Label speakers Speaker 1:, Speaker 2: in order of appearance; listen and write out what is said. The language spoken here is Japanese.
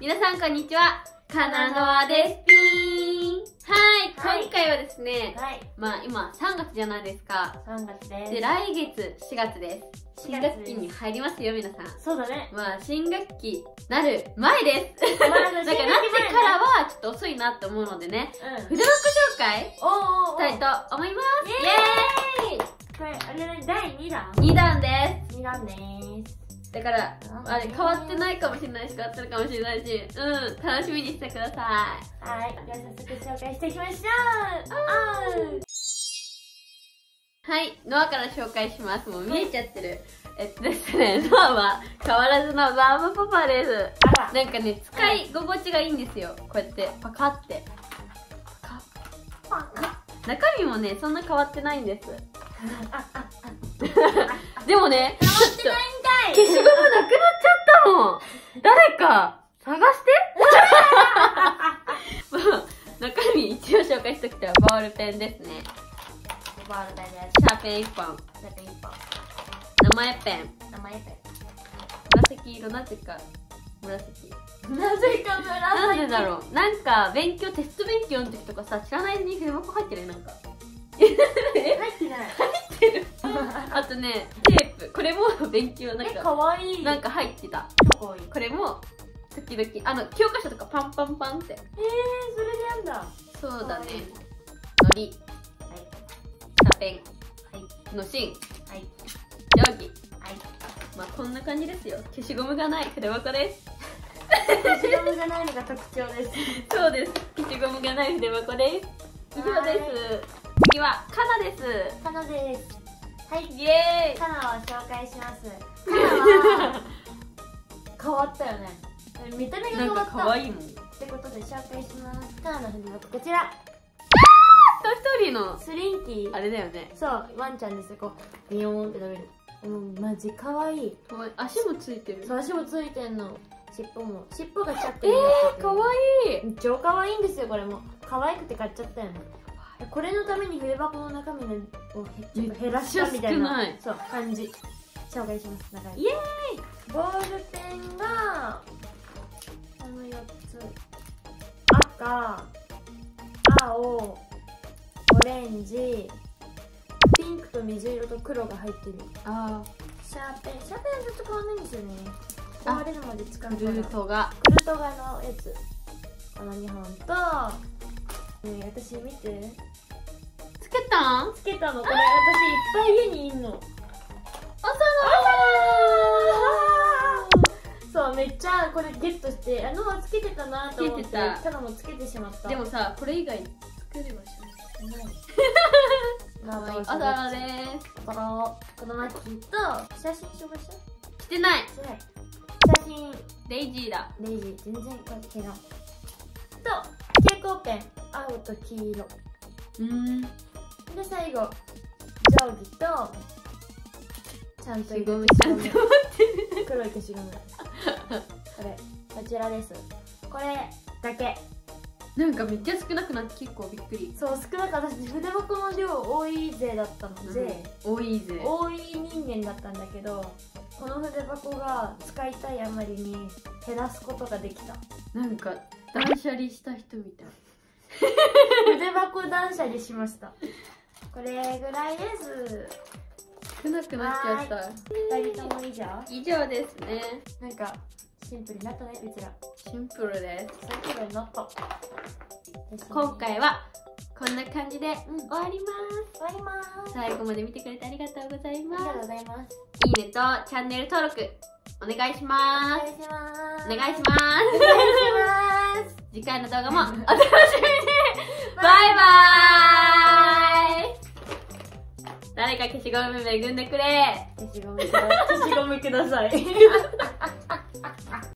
Speaker 1: 皆さんこんにちは、かなのあですぴーん。はい、今回はですね、まあ今3月じゃないですか。
Speaker 2: 3月です。
Speaker 1: で、来月4月です。新学期に入りますよ、皆さん。
Speaker 2: そうだね。
Speaker 1: まあ新学期なる前です。なんかなってからはちょっと遅いなって思うのでね、筆箱紹介したいと思います。イエーイ。
Speaker 2: これ、あれ第2弾
Speaker 1: ?2 弾です。
Speaker 2: 2弾です。
Speaker 1: だから、あれ変わってないかもしれないし、変わってるかもしれないし、楽しみにしてください。
Speaker 2: はい、では早速紹介していきましょう。
Speaker 1: はい、ノアから紹介します。もう見えちゃってる。ですね、ノアは変わらずのバーバパパです。なんかね、使い心地がいいんですよ。こうやってパカって。中身もね、そんな変わってないんです。でもね、
Speaker 2: 変わってないんかい。
Speaker 1: 消しゴムなくなっちゃったもん。誰か探してまあ、中身一応紹介しとくとボールペンですね。
Speaker 2: ボールペンです。
Speaker 1: シャーペン1本。
Speaker 2: シャーペン1本。
Speaker 1: 名前ペン。
Speaker 2: 名前ペン。
Speaker 1: 紫色、なぜか紫。
Speaker 2: なぜか紫。
Speaker 1: なんでだろう。なんかテスト勉強の時とかさ、知らない間に筆箱入ってるなんか。
Speaker 2: 入ってない。
Speaker 1: 入ってる。あとね、テープ。これも勉強なんか。
Speaker 2: かわいい。
Speaker 1: なんか入ってた。
Speaker 2: かわいい。
Speaker 1: これも、時々、教科書とかパンパンパンって。
Speaker 2: それでやんだ。
Speaker 1: そうだね。のり。シャーペン。のしん。定規。まあこんな感じですよ。消しゴムがない筆箱です。
Speaker 2: 消しゴムがないのが特徴です。
Speaker 1: そうです。消しゴムがない筆箱です。以上です。次はかなです。
Speaker 2: かなです。はい、
Speaker 1: イエーイ。
Speaker 2: かなを紹介します。かなは変わったよね。見た目が変わった。
Speaker 1: 可愛いもん。
Speaker 2: ってことで紹介します。かなの筆箱こちら。
Speaker 1: トイストーリーの
Speaker 2: スリンキー。
Speaker 1: あれだよね。
Speaker 2: そう、ワンちゃんですよ。こうビヨーンって伸びる。マジ可愛い。
Speaker 1: 足もついてる。
Speaker 2: そう、足もついてんの。尻尾がチャック
Speaker 1: に
Speaker 2: なってて。
Speaker 1: 可愛い。
Speaker 2: 超可愛いんですよ。これも可愛くて買っちゃったよね。これのために筆箱の中身を減らしたみたいなそう感じ。紹介します。イエーイ。ボールペンがこの4つ。赤、青、オレンジ、ピンクと水色と黒が入ってる。シャーペンはずっと変わんないんですよね。壊れるまで使うから。クルトガのやつ。この2本と、私見て。つけたのこれ。私いっぱい家にいんの。そう、めっちゃこれゲットして、つけてたなと思って、ただもつけてしまった。
Speaker 1: でもさ、これ以外に作ればしない。あざらです。
Speaker 2: このマッキーと写真紹介した？
Speaker 1: してない。
Speaker 2: 写真
Speaker 1: デイジーだ。
Speaker 2: デイジー全然関係ない。と蛍光ペン青と黄色。で最後定規とちゃんと
Speaker 1: 消しゴムちゃんと
Speaker 2: 黒い消しゴム。こちらです。これだけ。
Speaker 1: なんかめっちゃ少なくなって結構びっくり。
Speaker 2: そう、少なく私筆箱の量多い勢だったので、
Speaker 1: 多い勢
Speaker 2: 多い人間だったんだけど、この筆箱が使いたいあまりに減らすことができた。
Speaker 1: なんか断捨離した人みたい。
Speaker 2: 筆箱断捨離しました。これぐらいです。
Speaker 1: 少なくなっちゃった。
Speaker 2: 2人とも
Speaker 1: 以上ですね。
Speaker 2: なんかシンプルになったね、うちら。
Speaker 1: シンプルです。
Speaker 2: シンプルになった。
Speaker 1: 今回はこんな感じで終わります。
Speaker 2: す。
Speaker 1: 最後まで見てくれてありがとうございます。
Speaker 2: ありがとうございます。
Speaker 1: いいねとチャンネル登録お願いします。お願いします。次回の動画もお楽しみに。バイバーイ。誰か消しゴム恵んでくれ。
Speaker 2: 消しゴムください。